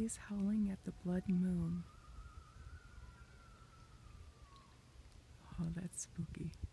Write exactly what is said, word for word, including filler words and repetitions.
Coyotes howling at the blood moon. Oh, that's spooky.